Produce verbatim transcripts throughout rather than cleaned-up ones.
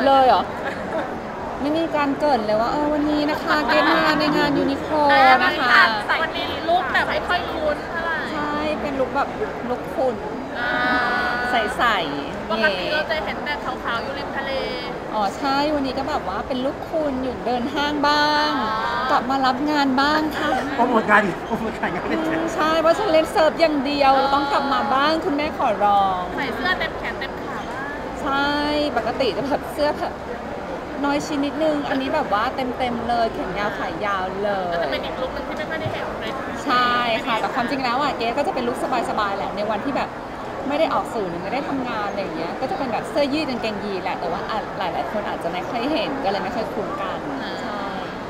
เลยเหรอไม่มีการเกริ่นเลยว่าเออวันนี้นะคะเกณฑ์มาในงานยูนิโคลนะคะวันนี้ลุคแบบไม่ค่อยคุ้นเท่าไหร่ใช่เป็นลุคแบบลุคขุ่นใสๆปกติเราจะเห็นแต่ขาวๆอยู่ริมทะเลอ๋อใช่วันนี้ก็แบบว่าเป็นลุคคุณอยู่เดินห้างบ้างกลับมารับงานบ้างค่ะโปรโมทงานอีกโปรโมทงานกันใช่เพราะฉันเล่นเซิร์ฟอย่างเดียวต้องกลับมาบ้างคุณแม่ขอร้องใส่เสื้อเต็มแขนเต็มขาบ้างใช่ปกติจะแบบเสื้อแบบน้อยชิ้นนิดนึงอันนี้แบบว่าเต็มๆเลยแขนยาวขายาวเลยก็จะเป็นอีกลุคนึงที่ไม่ค่อยได้เห็นเลยใช่ค่ะแต่ความจริงแล้วอ่ะเก๋ก็จะเป็นลุคสบายๆแหละในวันที่แบบไม่ได้ออกสื่อหรือไม่ได้ทำงานอะไรอย่างเงี้ยก็จะเป็นแบบเสื้อยืดกางเกงยีนแหละแต่ว่าหลายๆคนอาจจะไม่ค่อยเห็นก็เลยไม่ค่อยคุ้นกันใช่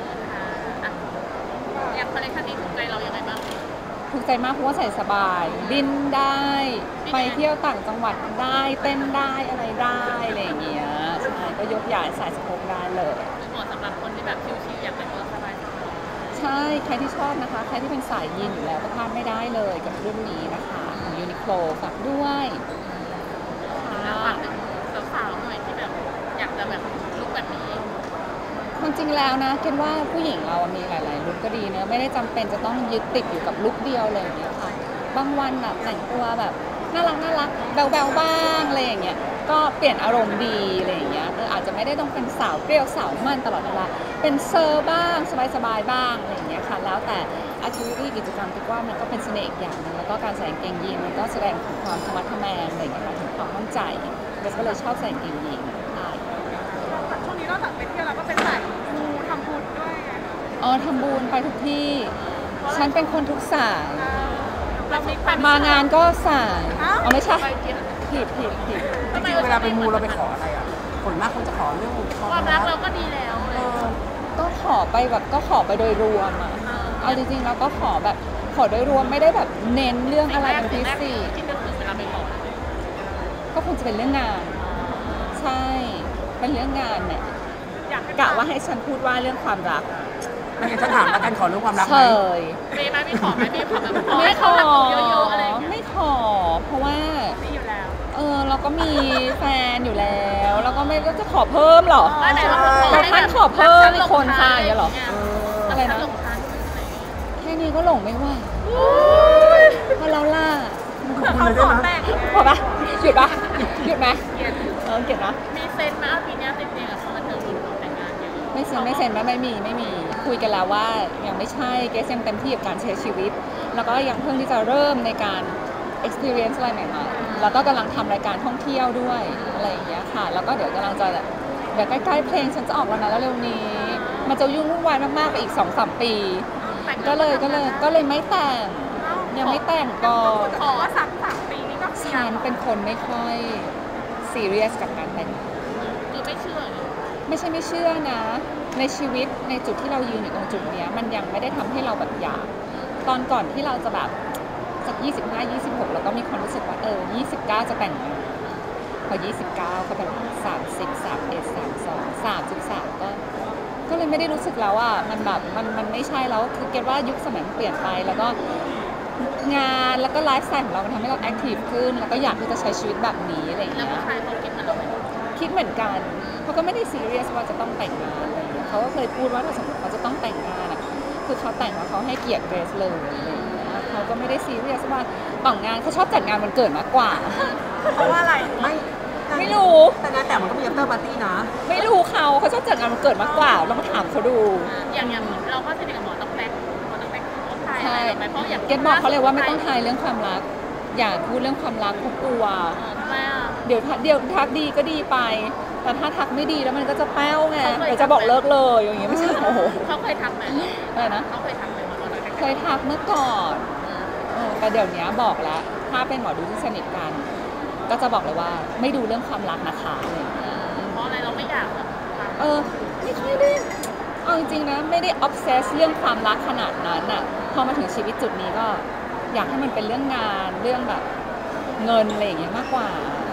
อย่างคอลเลคชันนี้ถูกใจเราอย่างไรบ้างถูกใจมากเพราะว่าใส่สบายบินได้ไปเที่ยวต่างจังหวัดได้เต้นได้อะไรได้อะไรอย่างเงี้ยใช่ก็ยกย้ายสายสะโพกได้เลยเหมาะสำหรับคนที่แบบชิลๆอยากแต่งตัวสบายใช่ใครที่ชอบนะคะใครที่เป็นสายยีนอยู่แล้วก็พลาดไม่ได้เลยกับรุ่นนี้นะคะของยูนิโคลฝากด้วยแล้วฝากถึงสาวๆหน่อยที่แบบอยากจะแบบลุคแบบนี้ความจริงแล้วนะคิดว่าผู้หญิงเรามีหลายๆลุคก็ดีเนอะไม่ได้จำเป็นจะต้องยึดติดอยู่กับลุคเดียวเลยอย่างเงี้ยค่ะบางวันแบบแต่งตัวแบบน่ารักน่ารักแบวๆบ้างอะไรอย่างเงี้ยก็เปลี่ยนอารมณ์ดีอะไรอย่างเงี้ยคืออาจจะไม่ได้ต้องเป็นสาวเปรี้ยวสาวมันตลอดเวลาเป็นเซอร์บ้างสบายๆบ้างอะไรอย่างเงี้ยค่ะแล้วแต่แอคทิวิตี้กิจกรรมคิดว่ามันก็เป็นเสน่ห์อีกอย่างนึงแล้วก็การใส่กางเกงยีนมันก็แสดงถึงความธรรมะทแมงอะไรอย่างเงี้ยค่ะถึงความมั่นใจก็เลยชอบใส่กางเกงยีนใช่ช่วงนี้นอกจากไปเที่ยวเราก็เป็นสายมูทำบุญด้วยไงอ๋อทำบุญไปทุกที่ฉันเป็นคนทุกสายมางานก็สายอ๋อไม่ใช่ผิดผิดผิดจริงๆเวลาไปมูเราไปขออะไรอ่ะคนมากเขาจะขอเรื่องความรักเราก็ดีแล้วก็ขอไปแบบก็ขอไปโดยรวมอ่ะเอาจริงๆเราก็ขอแบบขอโดยรวมไม่ได้แบบเน้นเรื่องอะไรเป็นพิเศษที่นึกถึงเวลาไปขอก็คงจะเป็นเรื่องงานใช่เป็นเรื่องงานเนี่ยกะว่าให้ฉันพูดว่าเรื่องความรักไม่งั้นฉันถามแล้วกันขอเรื่องความรักไหมมีไหมมีขอไหมมีขอแบบไม่ขอเยอะๆอะไรไม่ขอเพราะว่ามีอยู่แล้วเออเราก็มีแฟนอยู่แล้วแล้วก็ไม่ก็จะขอเพิ่มหรอแต่ท่านขอเพิ่มอีกคนค่ะอย่างเงี้ยหรออะไรนะแค่นี้ก็หลงไม่ไหวพอเราล่าพอปะหยุดปะหยุดไหมเออเก็บนะมีเซนมาปีนี้เต็มๆกับคนบันเทิงแต่งงานเยอะไม่เซ็นไม่เซ็นไม่มีไม่มีคุยกันแล้วว่ายังไม่ใช่เกสยังเต็มที่กับการใช้ชีวิตแล้วก็ยังเพิ่งที่จะเริ่มในการ experience อะไรใหม่ๆแล้วก็กำลังทำรายการท่องเที่ยวด้วยอะไรอย่างเงี้ยค่ะแล้วก็เดี๋ยวกำลังจะเดี๋ยวใกล้ๆเพลงฉันจะออกแล้วนะแล้วเร็วนี้มันจะยุ่งวุ่นวายมากๆไปอีก สองสาม ปีก็เลยก็เลยก็เลยไม่แต่งยังไม่แต่งก่อนขอสักสามปีนี้ก็ฉันเป็นคนไม่ค่อยซีเรียสกับการแต่งคือไม่เชื่อไม่ใช่ไม่เชื่อนะในชีวิตในจุดที่เรายืนอยู่ตรงจุดนี้มันยังไม่ได้ทำให้เราแบบอยากตอนก่อนที่เราจะแบบสักยี่สิบห้า ยี่สิบหกเราก็มีความรู้สึกว่าเออยี่สิบเก้าจะแต่งงานพอยี่สิบเก้าก็เป็นสามสิบ สามสิบเอ็ด สามสิบสอง สามสิบสามก็ก็เลยไม่ได้รู้สึกแล้วอ่ะมันแบบมันมันไม่ใช่แล้วคือเก็ตว่ายุคสมัยมันเปลี่ยนไปแล้วก็งานแล้วก็ไลฟ์สไตล์ของเรามันทำให้เราแอคทีฟขึ้นแล้วก็อยากที่จะใช้ชีวิตแบบนี้อะไรอย่างเงี้ยแล้วผู้ชายเขาคิดเหมือนเราไหมคิดเหมือนกันเขาก็ไม่ได้ซีเรียสว่าจะต้องแต่งงานอะไรเขาก็เคยพูดว่าถ้าสมมติเขาจะต้องแต่งงานอ่ะคือเขาแต่งแล้วเขาให้เกียรติเกรซเลยอะไรอย่างเงี้ยเขาก็ไม่ได้ซีเรียสว่าแต่งงานเขาชอบจัดงานวันเกิดมากกว่าเพราะว่าอะไรไม่ไม่รู้แต่งานแต่งมันก็มีอัฟเตอร์ปาร์ตี้นะไม่รู้เขาเขาชอบจัดงานวันเกิดมากกว่าลองถามเขาดูอย่างอย่างเราก็สนิทกับหมอต้องแบกหมอต้องแบกต้องทายอะไรไหมเพราะอย่างเกดบอกเขาเลยว่าไม่ต้องทายเรื่องความรักอย่าพูดเรื่องความรักเขากลัวเดี๋ยวเดี๋ยวทักดีก็ดีไปแต่ถ้าทักไม่ดีแล้วมันก็จะแป้วไงเดี๋ยวจะบอกเลิกเลยอย่างเงี้ยไม่ใช่โอ้โหเขาเคยทักไหมอะไรนะเขาเคยทักไหมเคยทักเมื่อก่อนแต่เดี๋ยวนี้บอกแล้วถ้าเป็นหมอดูที่สนิทกันก็จะบอกเลยว่าไม่ดูเรื่องความรักนะคะอะไรอย่างเงี้ยเพราะอะไรเราไม่อยากเออไม่ค่อยได้เอาจริงๆนะไม่ได้ออฟเซสเรื่องความรักขนาดนั้นน่ะพอมาถึงชีวิตจุดนี้ก็อยากให้มันเป็นเรื่องงานเรื่องแบบเงินอะไรอย่างเงี้ยมากกว่า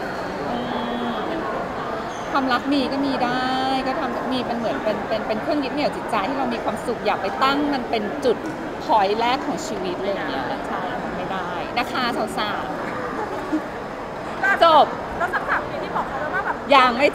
ความรักมีก็มีได้ก็ทำมีเป็นเหมือนเป็นเป็นเป็นเครื่องยึดเหนี่ยวจิตใจที่เรามีความสุขอยากไปตั้งมันเป็นจุดพอยต์แรกของชีวิตเลยอย่างเงี้ยใช่มันไม่ได้นะคะสาวๆจบแล้วสักสามปีที่บอกเขาแล้วว่าแบบยังไม่จบ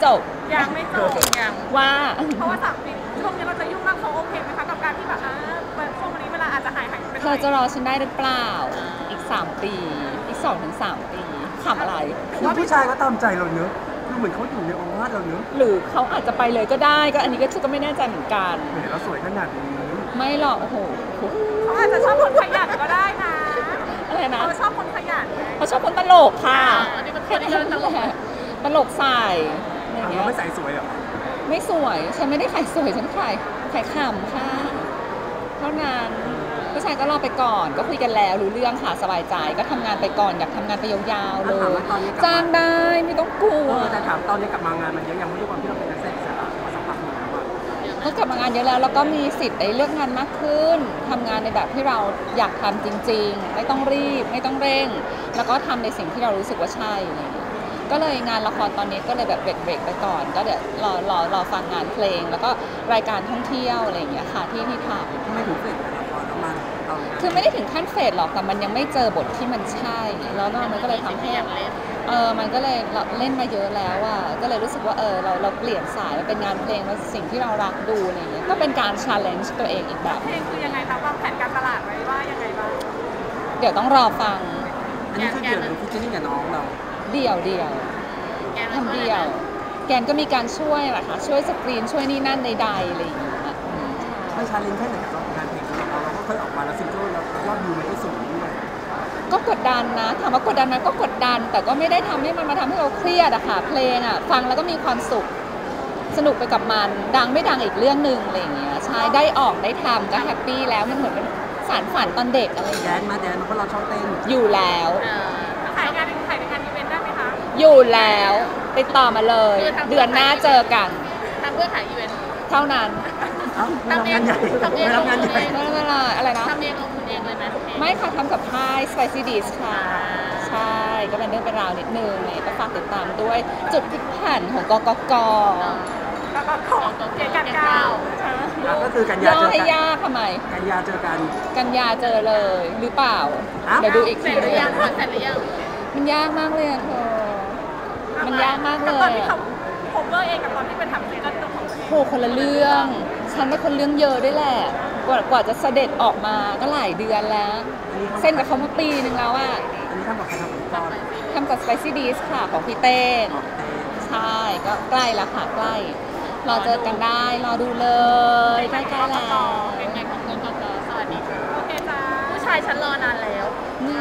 ยังไม่จบยังว่าเพราะว่าสามปีช่วงนี้เราจะยุ่งมากเขาโอเคไหมคะกับการที่แบบอ่าช่วงนี้เวลาอาจจะหายหายไปหเธน่ออยจะรอฉันได้หรือเปล่าอีกสามปีอีกสองถึงสามปีขำอะไรคือผู้ชายก็ตามใจเราเนอะคือเหมือนเขาอยู่ในองค์วาดเราเนอะหรือเขาอาจจะไปเลยก็ได้ก็อันนี้ก็ฉันก็ไม่แน่ใจเหมือนกันเห็นเราสวยขนาดนี้ไม่หรอกโอ้โหเขาอาจจะชอบคนขยันก็ได้นะอะไรนะเขาชอบคนขยันไงเขาชอบคนตลกค่ะอันนี้มันคนที่เดินตลกตลกใส่อะไรอ่ะเงี้เรายไม่ใส่สวยเหรอไม่สวยฉันไม่ได้ขายสวยฉันขายขายขำค่ะเท่านั้นผู้ชายก็รอไปก่อนก็คุยกันแล้วรู้เรื่องค่ะสบายใจก็ทำงานไปก่อนอยากทำงานไปยาวๆเลถามยว่าตอนนี้กลับจ้างมาได้ไม่ต้องกลัวเออแต่ถามตอนนี้กลับมางานมันเยอะยังไม่ด้วยความที่เราเป็นนักแสดงอิสระมาสักพักหนึงแล้วอะก็กลับมางานเยอะแล้วแล้วก็มีสิทธิ์ได้เลือกงานมากขึ้นทำงานในแบบที่เราอยากทำจริงๆ ไม่ต้องรีบไม่ต้องเร่ง แล้วก็ทำในสิ่งที่เรารู้สึกว่าใช่อะไรอย่างเงี้ยก็เลยงานละครตอนนี้ก็เลยแบบเบรกเบรกไปก่อน ก็เดี๋ยวรอรอรอฟังงานเพลง แล้วก็รายการท่องเที่ยวอะไรอย่างเงี้ยค่ะที่ที่ททำไมถึงเสร็จละครแล้วมันเอาำคือไม่ได้ถึงขั้นเฟดหรอกแต่มันยังไม่เจอบทที่มันใช่แล้วก็มันก็เลยทำให้อยากเล่นเออมันก็เลยเราเล่นมาเยอะแล้วอ่ะก็เลยรู้สึกว่าเออเราเราเปลี่ยนสายมาเป็นงานเพลงมาสิ่งที่เรารักดูอะไรอย่างเงี้ยก็เป็นการ challenge ตัวเองอีกแบบเพลงคือยังไงคะวางแผนการตลาดไว้ว่ายังไงบ้างเดี๋ยวต้องรอฟังอันนี้คือเดี่ยวหรือฟิชเชอร์ริ่งกับน้องเราเดี่ยวเดี่ยวแกทำเดี่ยว แกนก็มีการช่วยแหละค่ะช่วยสกรีนช่วยนี่นั่นใดๆอะไรอย่างเงี้ยอืมไม่ชาเลนจ์แค่ไหนกับงานเพลงของเราเราก็เคยออกมาแล้วซิงเกิลแล้วยอดวิวมันก็สูงด้วยก็กดดันนะถามว่ากดดันไหมก็กดดัน แต่ก็ไม่ได้ทำให้มันมาทำให้เราเครียดอะค่ะเพลงอะฟังแล้วก็มีความสุขสนุกไปกับมันดังไม่ดังอีกเรื่องหนึ่งอะไรอย่างเงี้ยใช่ได้ออกได้ทำก็แฮปปี้แล้วมันเหมือนเป็นสารฝันตอนเด็กอะไรอย่างแดเงี้ยนมาแดนมาเพราะเราชอบเต้นอยู่แล้วเอ่อถ่ายงานถ่ายในงานอีเวนต์ได้ไหมคะอยู่แล้วติดต่อมาเลย เดือนหน้าเจอกันทำเพื่อขายอีเวนต์เท่านั้นเอ้าไม่รับงานใหญ่ไม่รับงานใหญ่ไม่เป็นไรอะไรนะทำเองลงทุนเองเลยไหมไม่ค่ะทำกับค่าย Spicy Dish ค่ะ ใช่ก็เป็นเรื่องเป็นราวนิดนึงเนี่ยก็ฝากติดตามด้วยจุดพลิกผันของกกกแล้วก็ขอเกียรติกันก้าวอ่ะก็คือกันยาย่อเจอให้กันยากทำไมกันยาเจอกันกันยาเจอเลยหรือเปล่าอ้าวเดี๋ยวดูอีกเสร็ทีจหรือยังเสร็จหรือยังมันยากมากเลยอะเธอ มันยากมากเลยตอนที่เขาโคเวอร์เองกับตอนที่ไปทำซิงเกิลตัวของตัวเองโหคนละเรื่อง ฉันเป็นคนเรื่องเยอะด้วยแหละ กว่ากว่าจะเสด็จออกมาก็หลายเดือนแล้ว เส้นกับเขามาปีนึงแล้วอะอันนี้ทำกับใครทำกับพี่ก้อนทำกับ Spicy Dish ค่ะของพี่เต้นออกเต้นใช่ ก็ใกล้แล้วค่ะใกล้ รอเจอกันได้ รอดูเลยใกล้ๆแล้วเป็นไงของกกกสวัสดีค่ะโอเคจ้าผู้ชายฉันรอนานแล้วนี่